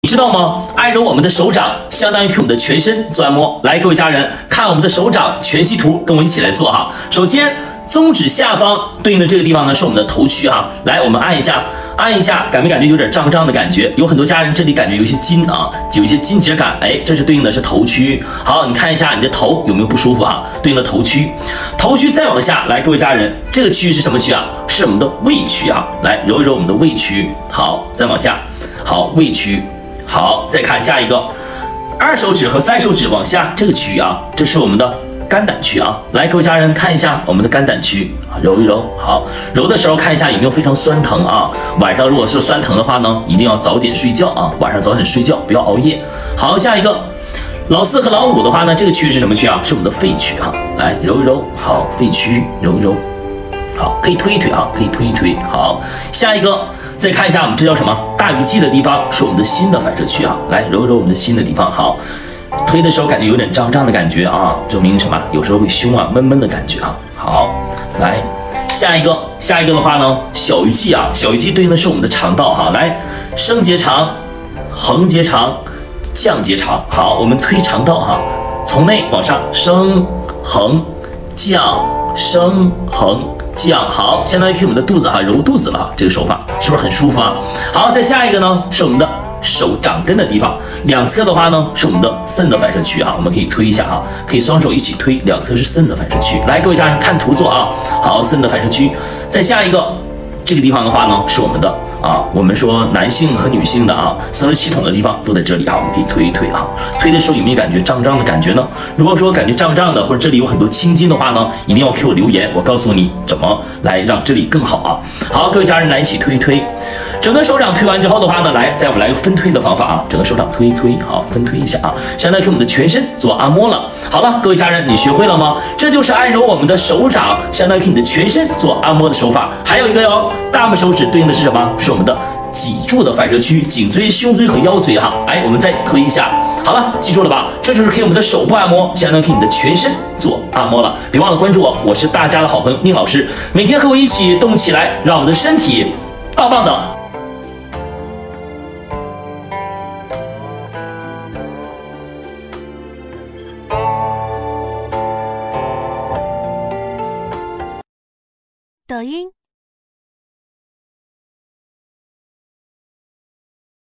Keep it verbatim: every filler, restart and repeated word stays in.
你知道吗？按揉我们的手掌，相当于给我们的全身做按摩。来，各位家人，看我们的手掌全息图，跟我一起来做哈。首先，中指下方对应的这个地方呢，是我们的头区哈。来，我们按一下，按一下，感没感觉有点胀胀的感觉？有很多家人这里感觉有一些筋啊，有一些筋节感。哎，这是对应的是头区。好，你看一下你的头有没有不舒服啊？对应的头区，头区再往下来，各位家人，这个区域是什么区啊？是我们的胃区啊。来，揉一揉我们的胃区。好，再往下，好，胃区。好，再看下一个，二手指和三手指往下这个区域啊，这是我们的肝胆区啊。来，各位家人看一下我们的肝胆区，揉一揉。好，揉的时候看一下有没有非常酸疼啊。晚上如果是酸疼的话呢，一定要早点睡觉啊，晚上早点睡觉，不要熬夜。好，下一个，老四和老五的话呢，这个区域是什么区啊？是我们的肺区啊。来，揉一揉。好，肺区揉一揉。好，可以推一推啊，可以推一推。好，下一个。再看一下，我们这叫什么？大鱼际的地方是我们的心的反射区啊。来揉一揉我们的心的地方。好，推的时候感觉有点胀胀的感觉啊，证明什么？有时候会胸啊闷闷的感觉啊。好，来下一个，下一个的话呢，小鱼际啊，小鱼际对应的是我们的肠道哈。来，升结肠、横结肠、降结肠。好，我们推肠道哈，从内往上升、横、降、升、横。降。好，相当于给我们的肚子哈揉肚子了，这个手法是不是很舒服啊？好，再下一个呢是我们的手掌根的地方，两侧的话呢是我们的肾的反射区啊，我们可以推一下哈，可以双手一起推，两侧是肾的反射区。来，各位家人看图做啊。好，肾的反射区。再下一个，这个地方的话呢是我们的啊，我们说男性和女性的啊生殖系统的地方都在这里啊，我们可以推一推哈。推的时候有没有感觉胀胀的感觉呢？如果说感觉胀胀的，或者这里有很多青筋的话呢，一定要给我留言，我告诉你怎么来让这里更好啊。好，各位家人来一起推一推。整个手掌推完之后的话呢，来再我们来个分推的方法啊，整个手掌推一推，好，分推一下啊，相当于给我们的全身做按摩了。好了，各位家人，你学会了吗？这就是按揉我们的手掌，相当于给你的全身做按摩的手法。还有一个哟，大拇手指对应的是什么？是我们的脊柱的反射区，颈椎、胸椎和腰椎哈。哎，我们再推一下。好了，记住了吧？这就是给我们的手部按摩，相当于给你的全身做按摩了。别忘了关注我，我是大家的好朋友宁老师，每天和我一起动起来，让我们的身体棒棒的。 抖音。